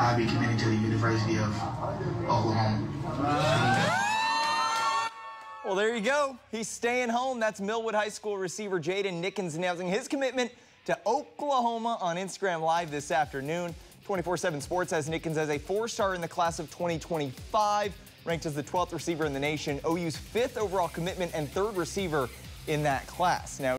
I'll be committing to the University of Oklahoma. Well, there you go. He's staying home. That's Millwood High School receiver Jaden Nickens announcing his commitment to Oklahoma on Instagram Live this afternoon. 24/7 Sports has Nickens as a 4-star in the class of 2025, ranked as the 12th receiver in the nation, OU's 5th overall commitment and 3rd receiver in that class. Now,